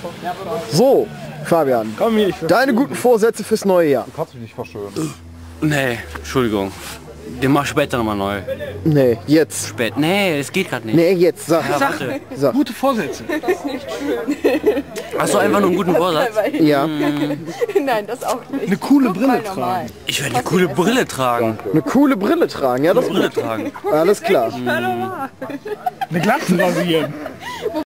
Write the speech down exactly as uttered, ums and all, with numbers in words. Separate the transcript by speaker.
Speaker 1: So, Fabian,
Speaker 2: Komm hier, ich
Speaker 1: deine guten Vorsätze fürs neue Jahr.
Speaker 2: Du kannst mich nicht verschönen.
Speaker 3: Nee, Entschuldigung. Den mach ich später nochmal neu.
Speaker 1: Nee, jetzt.
Speaker 3: Spät. Nee, es geht gerade nicht.
Speaker 1: Nee, jetzt, sag.
Speaker 3: Ja, warte.
Speaker 1: Sag.
Speaker 2: Gute Vorsätze.
Speaker 3: Hast du einfach nur einen guten Vorsatz?
Speaker 1: Ja,
Speaker 4: Nein, das auch nicht.
Speaker 2: Eine coole
Speaker 4: Guck mal
Speaker 2: Brille
Speaker 4: normal.
Speaker 2: tragen.
Speaker 3: Ich werde eine coole Brille tragen.
Speaker 1: eine coole Brille tragen, ja, das ist
Speaker 3: Brille
Speaker 1: gut.
Speaker 3: tragen.
Speaker 1: Alles klar.
Speaker 2: Eine Glatze rasieren.